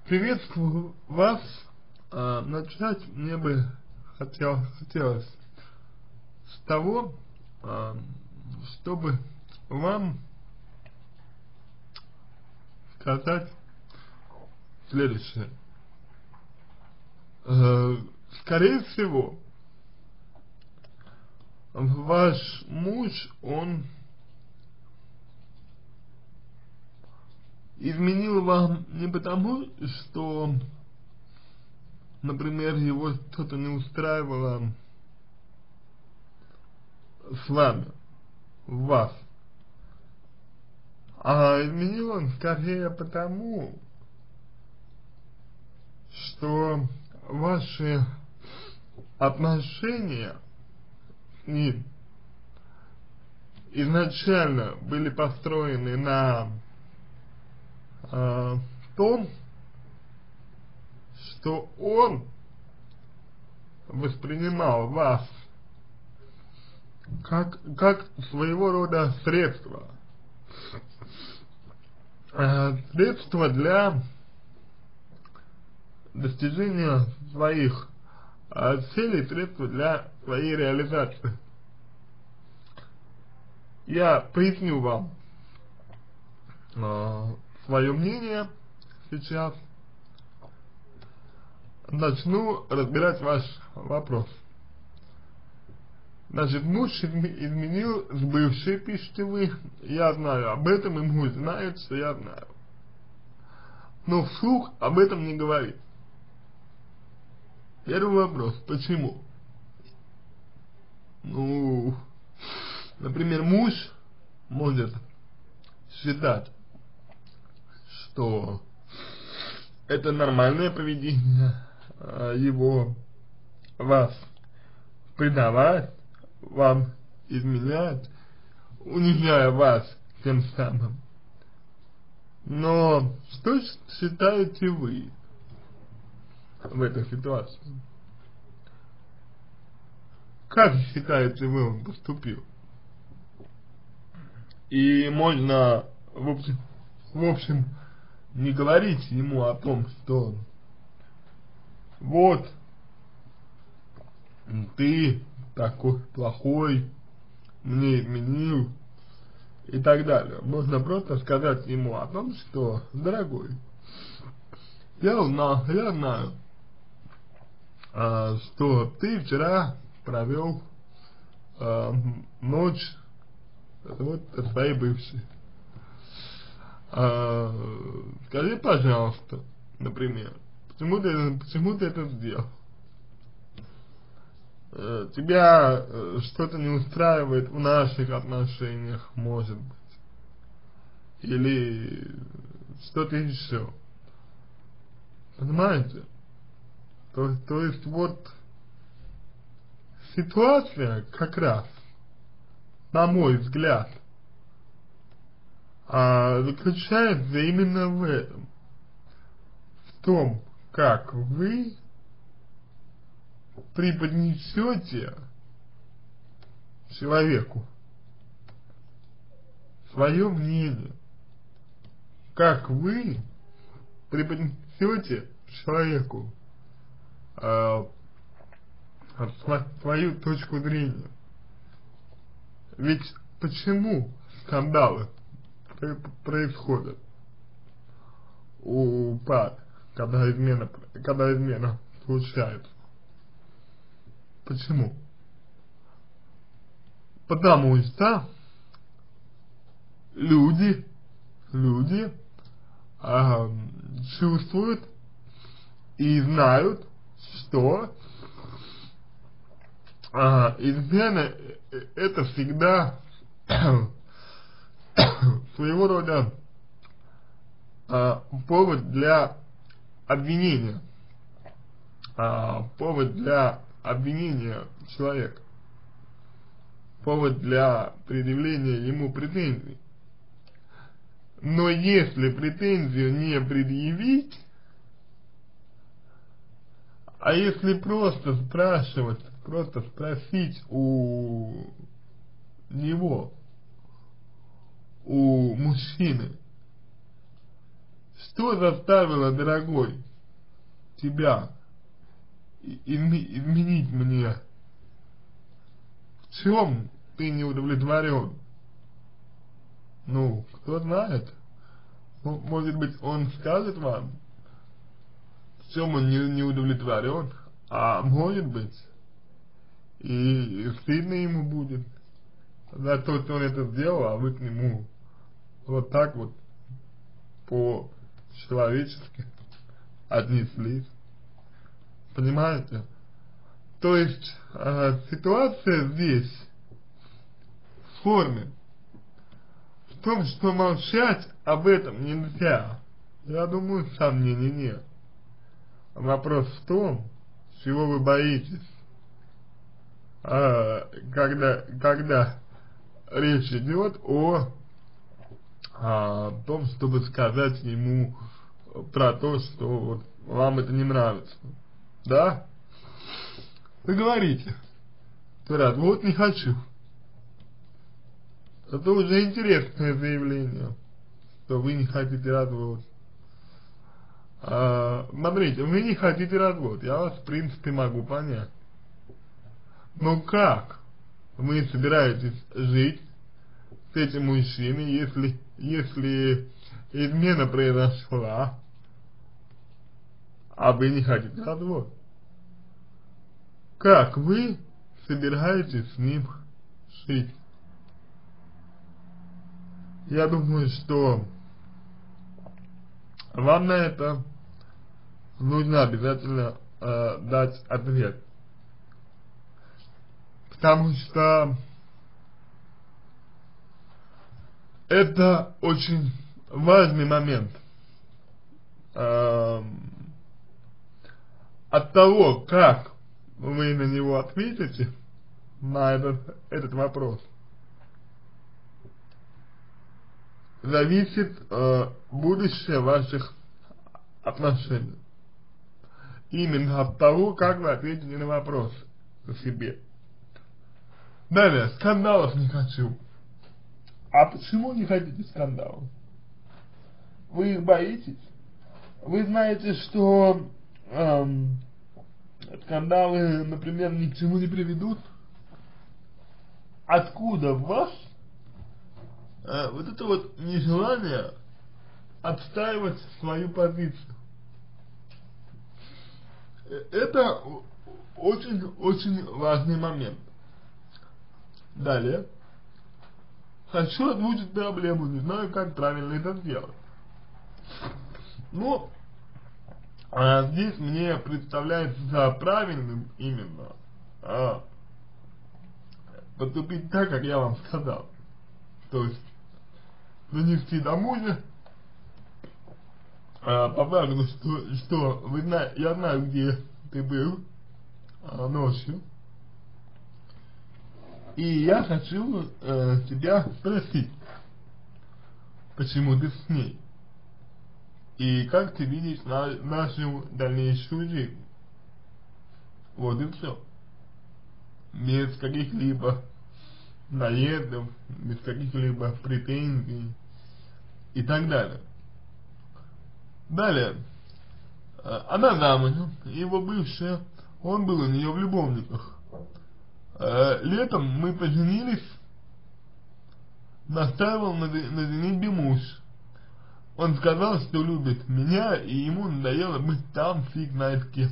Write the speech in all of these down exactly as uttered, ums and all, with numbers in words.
Приветствую вас. А, начать мне бы хотел, хотелось с того, а, чтобы вам сказать следующее. Э, скорее всего, ваш муж, он изменил вам не потому, что, например, его что-то не устраивало с вами, в вас, а изменил он скорее потому, что ваши отношения с ним изначально были построены на э, том, что он воспринимал вас как, как своего рода средство, э, средство для достижения своих э, целей, средства для своей реализации. Я поясню вам э, свое мнение сейчас. Начну разбирать ваш вопрос. Значит, муж изменил с бывшей, пишите вы. Я знаю об этом, и муж знает, что я знаю. Но вслух об этом не говорит. Первый вопрос. Почему? Ну, например, муж может считать, что это нормальное поведение его, вас предавать, вам изменять, унижая вас тем самым. Но что считаете вы в этой ситуации? Как считаете вы, он поступил? И можно, в общем, в общем, не говорить ему о том, что вот ты такой плохой, мне изменил и так далее. Можно просто сказать ему о том, что, дорогой, я узнал, я знаю, а, что ты вчера провел а, ночь вот со своей бывшей. А, скажи, пожалуйста, например, почему ты, почему ты это сделал? А, тебя что-то не устраивает в наших отношениях, может быть, или что-то еще. Понимаете? То, то есть вот ситуация как раз, на мой взгляд, а, заключается именно в этом, в том, как вы преподнесете человеку свое мнение, как вы преподнесете человеку э, свою точку зрения. Ведь почему скандалы происходят у пар, когда измена, когда измена случается? Почему? Потому что люди, люди а, чувствуют и знают, что а, измена это всегда своего рода а, повод для обвинения, а, повод для обвинения человека, повод для предъявления ему претензий. Но если претензию не предъявить, а если просто спрашивать, просто спросить у него, у мужчины, Что заставило, дорогой, тебя изме- изменить мне? В чем ты не удовлетворен? Ну, кто знает. Ну, может быть, он скажет вам, в чем он не, не удовлетворен, а может быть, и, и стыдно ему будет за то, что он это сделал, а вы к нему вот так вот по-человечески отнеслись. Понимаете? То есть э, ситуация здесь в форме в том, что молчать об этом нельзя. Я думаю, сомнений нет. Вопрос в том, чего вы боитесь, э, когда, когда речь идет о, о том, чтобы сказать ему про то, что вот вам это не нравится. Да? Вы говорите, развод не хочу. Это уже интересное заявление, что вы не хотите развод. А, смотрите, вы не хотите развод, я вас в принципе могу понять. Но как вы собираетесь жить с этим мужчиной, если, если измена произошла, а вы не хотите развод? Как вы собираетесь с ним жить? Я думаю, что вам на это нужно обязательно э, дать ответ. Потому что это очень важный момент. Э, от того, как вы на него ответите, на этот, этот вопрос, зависит э, будущее ваших отношений. Именно от того, как вы ответите на вопрос о себе. Далее, скандалов не хочу. А почему не хотите скандалов? Вы их боитесь? Вы знаете, что эм, скандалы, например, ни к чему не приведут? Откуда в вас э, вот это вот нежелание отстаивать свою позицию? Это очень-очень важный момент. Далее. Хочу озвучить проблему, не знаю, как правильно это сделать. Ну, а здесь мне представляется правильным именно а, поступить так, как я вам сказал. То есть, принести домой же, а, по факту, что, что вы зна я знаю, где ты был а, ночью. И я хочу э, тебя спросить, почему ты с ней? И как ты видишь на, нашу дальнейшую жизнь? Вот и все. Без каких-либо наездов, без каких-либо претензий и так далее. Далее. Она замужем, его бывшая, он был у нее в любовниках. Летом мы поженились, настаивал на, на женитьбе муж. Он сказал, что любит меня, и ему надоело быть там, фиг знает кем.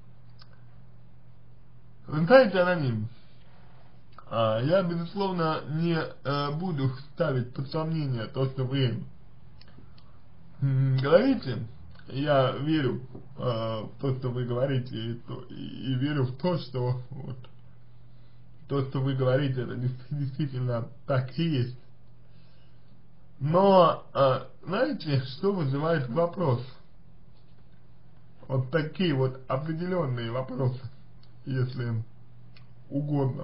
Вы знаете, аноним, а, я, безусловно, не а, буду ставить под сомнение то, что вы м, говорите. Я верю а, в то, что вы говорите, и, то, и, и верю в то, что вот, то, что вы говорите, это действительно так и есть. Но, э, знаете, что вызывает вопрос? Вот такие вот определенные вопросы, если угодно.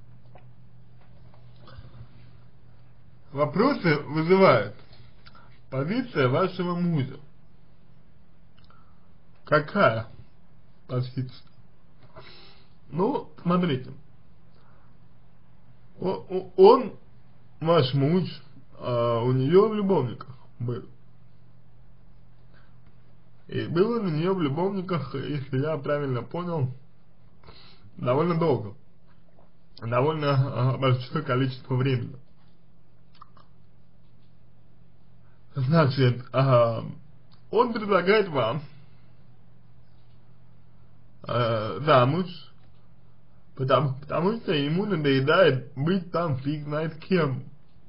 Вопросы вызывает позиция вашего мужа. Какая позиция? Ну, смотрите. Он, ваш муж, а у нее в любовниках был. И был он у нее в любовниках, если я правильно понял, довольно долго. Довольно э, большое количество времени. Значит, э, он предлагает вам э, замуж, потому, потому что ему надоедает быть там фиг знает кем.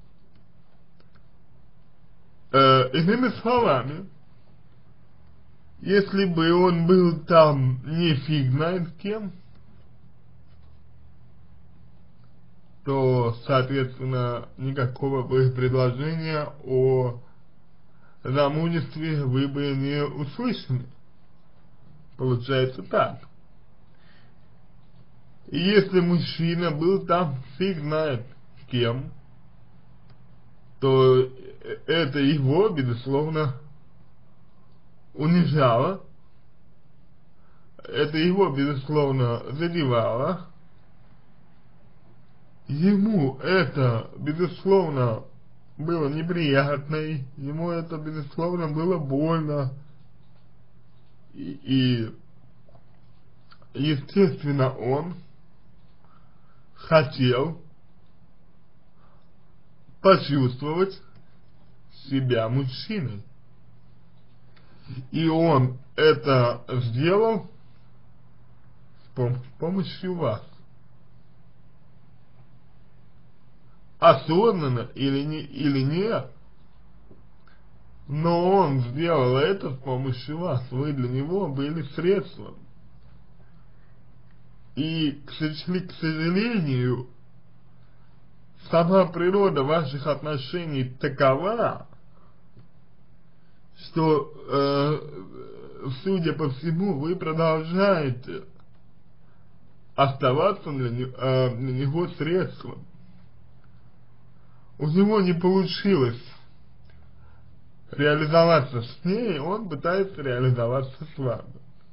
Э, иными словами, если бы он был там не фиг знает кем, то, соответственно, никакого бы предложения о замужестве вы бы не услышали. Получается так. И если мужчина был там фиг знает кем, то это его, безусловно, унижало, это его, безусловно, задевало, ему это, безусловно, было неприятно, ему это, безусловно, было больно, и, и естественно, он хотел почувствовать себя мужчиной. И он это сделал с пом помощью вас. Осознанно или, не, или нет, но он сделал это с помощью вас. Вы для него были средством. И, к сожалению, сама природа ваших отношений такова, что, э, судя по всему, вы продолжаете оставаться для, не, э, для него средством. У него не получилось реализоваться с ней, он пытается реализоваться с вами.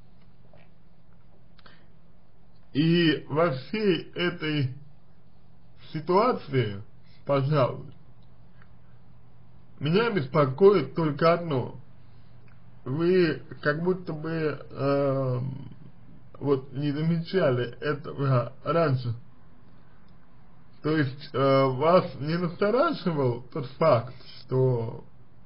И во всей этой ситуации, пожалуй, меня беспокоит только одно. Вы как будто бы э, вот не замечали этого раньше. То есть э, вас не настораживал тот факт, что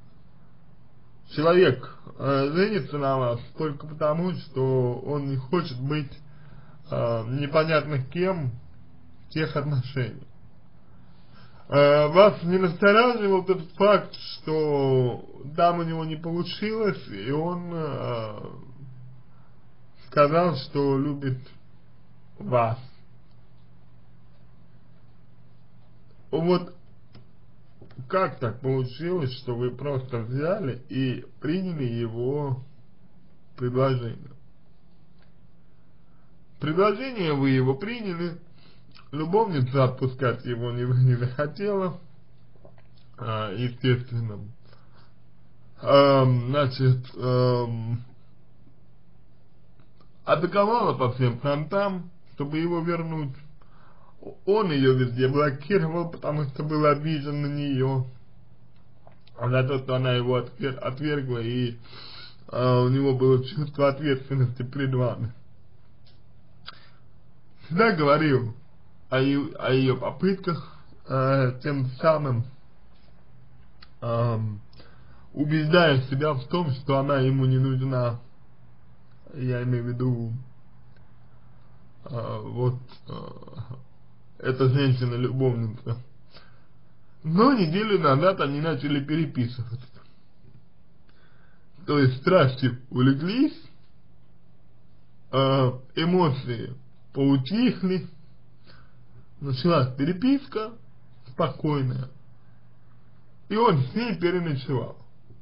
человек э, женится на вас только потому, что он не хочет быть э, непонятно кем в тех отношениях. Э, вас не настораживал тот факт, что там у него не получилось, и он э, сказал, что любит вас. Вот как так получилось, что вы просто взяли и приняли его предложение? Предложение вы его приняли, любовница отпускать его не, не захотела, а, естественно. А, значит, а, атаковала по всем фронтам, чтобы его вернуть. Он ее везде блокировал, потому что был обижен на нее за то, что она его отвер отвергла, и э, у него было чувство ответственности перед вами. Всегда говорил о, ее, о ее попытках, э, тем самым э, убеждая себя в том, что она ему не нужна. Я имею в виду э, вот э, эта женщина-любовница. Но неделю назад они начали переписываться. То есть страсти улеглись, э, эмоции поутихли, началась переписка спокойная, и он с ней переночевал.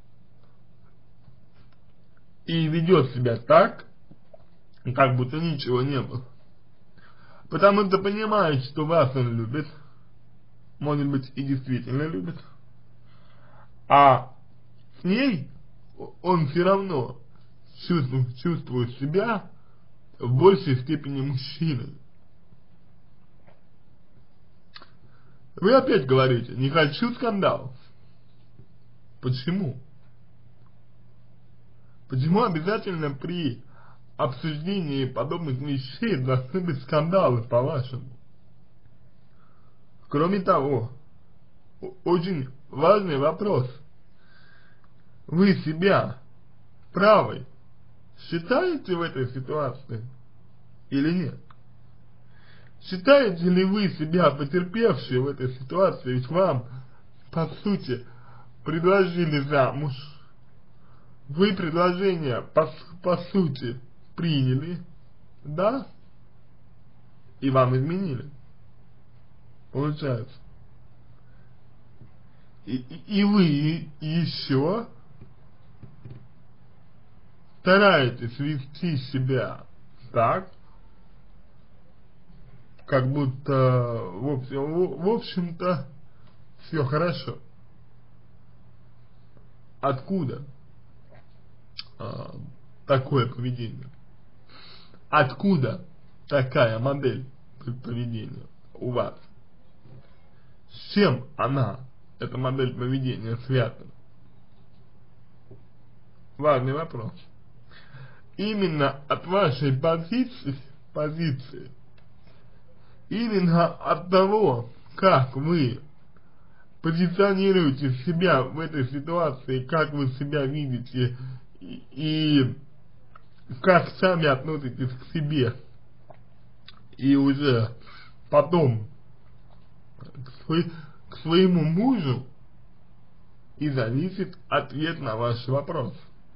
И ведет себя так, как будто ничего не было. Потому что понимает, что вас он любит, может быть и действительно любит, а с ней он все равно чувствует, чувствует себя в большей степени мужчиной. Вы опять говорите, не хочу скандал. Почему? Почему обязательно при обсуждении подобных вещей должны быть скандалы, по-вашему? Кроме того, очень важный вопрос. Вы себя правой считаете в этой ситуации или нет? Считаете ли вы себя потерпевшей в этой ситуации, ведь вам, по сути, предложили замуж, вы предложение, по, по сути, приняли, да, и вам изменили, получается. И, и, и вы еще стараетесь вести себя так, как будто, в общем, в общем-то, все хорошо. Откуда а, такое поведение? Откуда такая модель поведения у вас? С чем она, эта модель поведения, связана? Важный вопрос. Именно от вашей позиции, позиции, именно от того, как вы позиционируете себя в этой ситуации, как вы себя видите и, и как сами относитесь к себе, и уже потом к, свой, к своему мужу, и зависит ответ на ваш вопрос.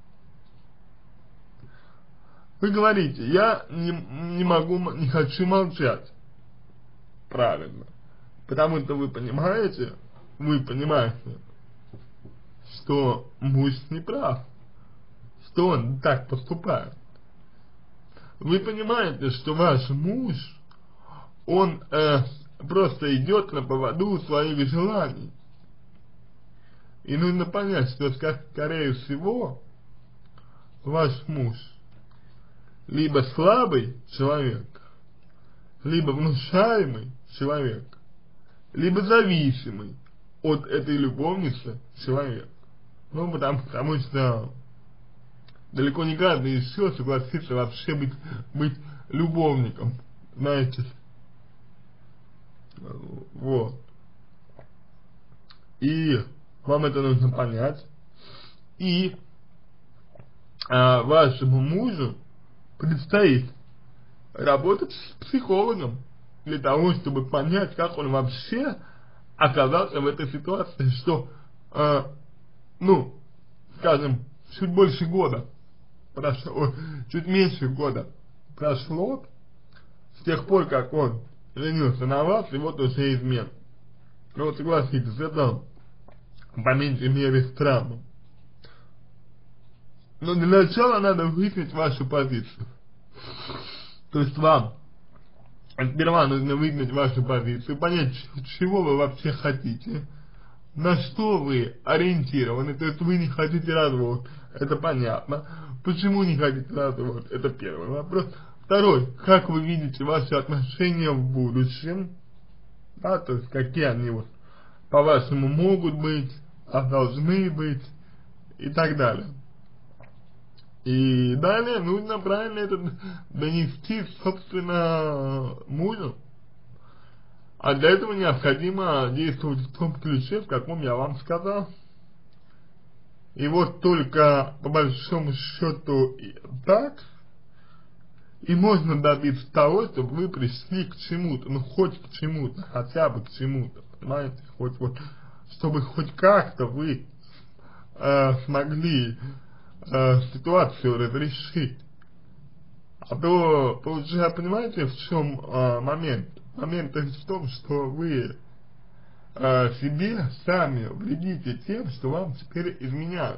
Вы говорите, я не, не могу, не хочу молчать. Правильно. Потому что вы понимаете, вы понимаете, что муж не прав, что он так поступает. Вы понимаете, что ваш муж, он э, просто идет на поводу своих желаний. И нужно понять, что, скорее всего, ваш муж либо слабый человек, либо внушаемый человек, либо зависимый от этой любовницы человек. Ну, потому, потому что далеко не каждый еще согласится вообще быть, быть любовником, знаете. Вот. И вам это нужно понять. И а, вашему мужу предстоит работать с психологом для того, чтобы понять, как он вообще оказался в этой ситуации, что, э, ну, скажем, чуть больше года прошло, чуть меньше года прошло с тех пор, как он женился на вас, и вот уже измен. Ну вот согласитесь, это по меньшей мере странно. Но для начала надо выяснить вашу позицию. То есть вам сперва нужно выяснить вашу позицию, понять, чего вы вообще хотите, на что вы ориентированы. То есть вы не хотите развод, это понятно. Почему не хотите развод, это первый вопрос. Второй, как вы видите ваши отношения в будущем, да, то есть какие они вот по-вашему могут быть, а должны быть и так далее. И далее нужно правильно это донести, собственно, мужу. А для этого необходимо действовать в том ключе, в каком я вам сказал. И вот только по большому счету так и можно добиться того, чтобы вы пришли к чему-то, ну хоть к чему-то, хотя бы к чему-то, понимаете, хоть вот, чтобы хоть как-то вы э, смогли э, ситуацию разрешить. А то, получается, понимаете, в чем э, момент? Момент в том, что вы э, себе сами вредите тем, что вам теперь изменяют.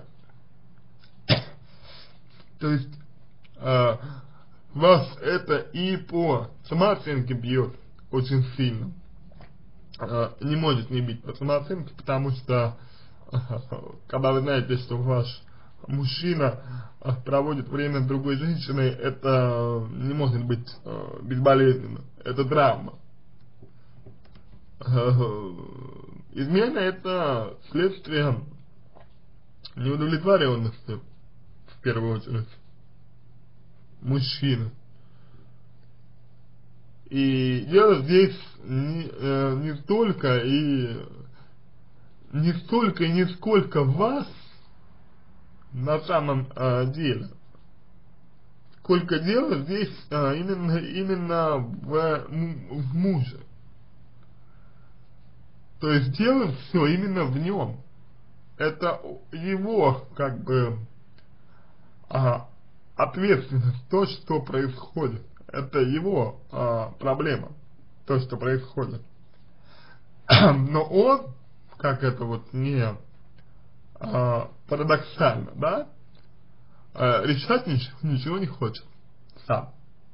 То есть э, вас это и по самооценке бьет очень сильно. Э, не может не бить по самооценке, потому что э, когда вы знаете, что ваш мужчина э, проводит время с другой женщиной, это не может быть э, безболезненно. Это травма. Измена — это следствие неудовлетворенности в первую очередь, мужчина. И дело здесь не, э, не столько и не столько и не сколько вас на самом э, деле, сколько дело здесь э, именно именно в, в муже. То есть дело все именно в нем. Это его как бы а, ответственность, то, что происходит. Это его а, проблема, то, что происходит. Но он, как это вот не а, парадоксально, да, а, решать ничего, ничего не хочет сам.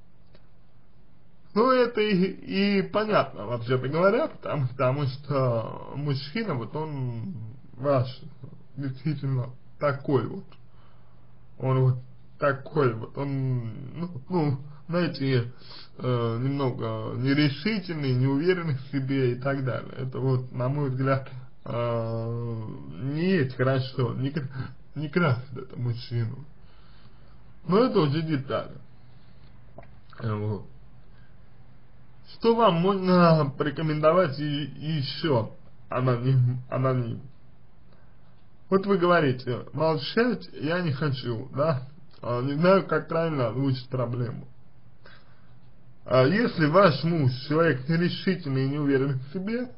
Ну, это и, и понятно, вообще-то говоря, потому, потому что мужчина, вот он ваш, действительно такой вот. Он вот такой вот, он, ну, ну знаете, э, немного нерешительный, неуверенный в себе и так далее. Это вот, на мой взгляд, э, не есть хорошо, не, не красит это мужчину. Но это уже детали. Вот. Что вам можно порекомендовать и, и еще, аноним, аноним? Вот вы говорите, молчать я не хочу, да? А, не знаю, как правильно озвучить проблему. А если ваш муж человек нерешительный и не уверен в себе,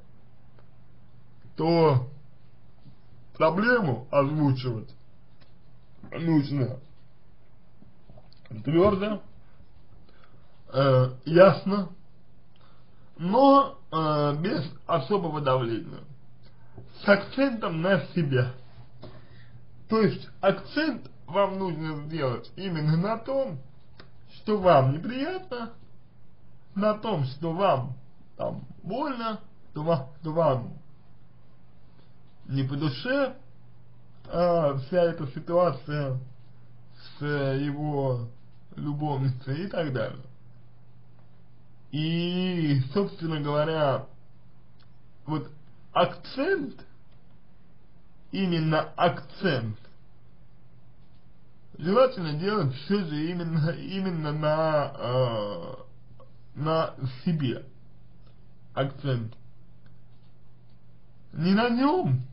то проблему озвучивать нужно твердо, э, ясно, но э, без особого давления, с акцентом на себя. То есть акцент вам нужно сделать именно на том, что вам неприятно, на том, что вам там больно, что вам, что вам не по душе а, вся эта ситуация с его любовницей и так далее. И, собственно говоря, вот акцент, именно акцент, желательно делать все же именно, именно на, э, на себе акцент. Не на нем,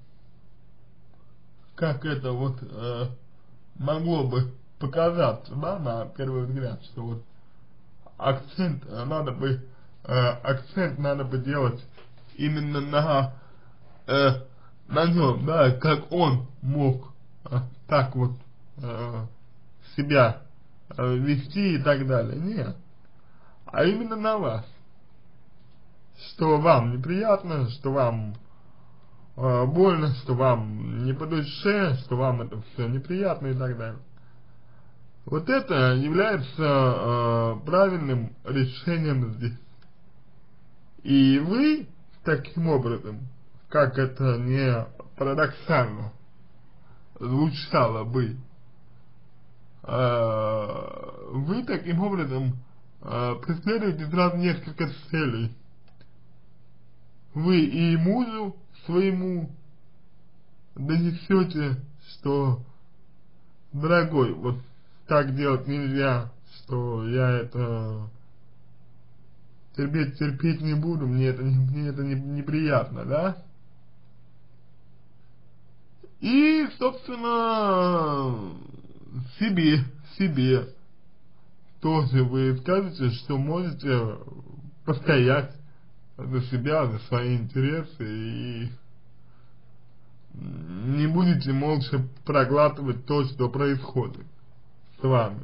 как это вот э, могло бы показаться, да, на первый взгляд, что вот акцент надо бы, э, акцент надо бы делать именно на, э, на нем, да, как он мог э, так вот э, себя э, вести и так далее. Нет, а именно на вас. Что вам неприятно, что вам э, больно, что вам не по душе, что вам это все неприятно и так далее. Вот это является э, правильным решением здесь. И вы таким образом, как это не парадоксально звучало бы, э, вы таким образом э, преследуете сразу несколько целей. Вы и мужу своему донесете, что, дорогой, вот так делать нельзя, что я это терпеть, терпеть не буду, мне это, мне это не, неприятно, да? И, собственно, себе, себе тоже вы скажете, что можете постоять за себя, за свои интересы и не будете молча проглатывать то, что происходит с вами.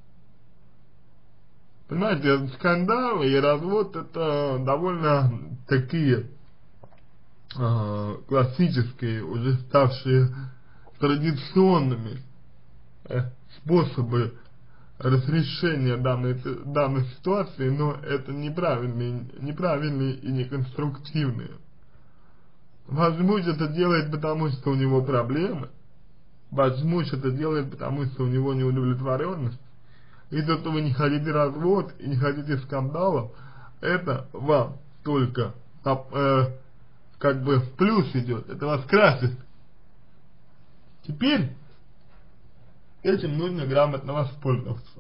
Понимаете, скандалы и развод — это довольно такие э, классические, уже ставшие традиционными э, способы разрешения данной, данной ситуации, но это неправильные, неправильные и неконструктивные. Ваш муж это делает, потому что у него проблемы, ваш муж это делает, потому что у него неудовлетворенность, и то, что вы не хотите развод и не хотите скандалов, это вам только э, как бы в плюс идет, это вас красит. Теперь этим нужно грамотно воспользоваться.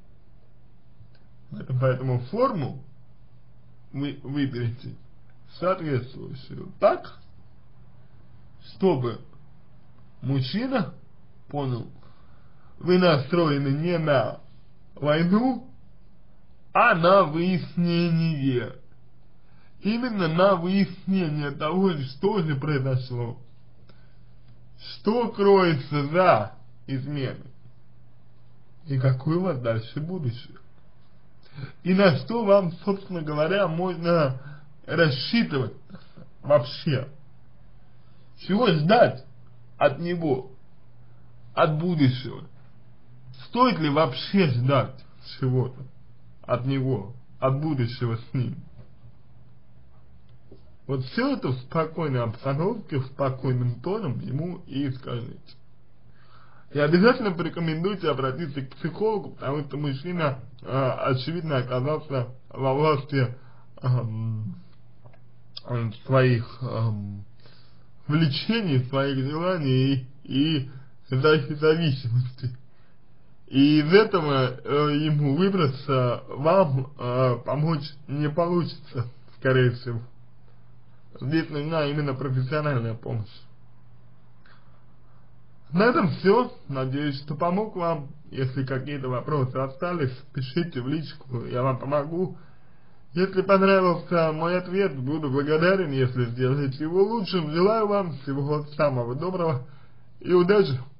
Поэтому форму вы выберете соответствующую так, чтобы мужчина понял, вы настроены не на войну, а на выяснение. Именно на выяснение того, что же произошло. Что кроется за изменой. И какое у вас дальше будущее. И на что вам, собственно говоря, можно рассчитывать вообще. Чего ждать от него, от будущего. Стоит ли вообще ждать чего-то от него, от будущего с ним. Вот все это в спокойной обстановке, в спокойным тоном ему и скажите. И обязательно порекомендуйте обратиться к психологу, потому что мужчина, э, очевидно, оказался во власти э, своих э, влечений, своих желаний и, и зависимости. И из этого э, ему выбраться вам э, помочь не получится, скорее всего. Здесь нужна именно профессиональная помощь. На этом все. Надеюсь, что помог вам. Если какие-то вопросы остались, пишите в личку, я вам помогу. Если понравился мой ответ, буду благодарен, если сделаете его лучшим. Желаю вам всего самого доброго и удачи!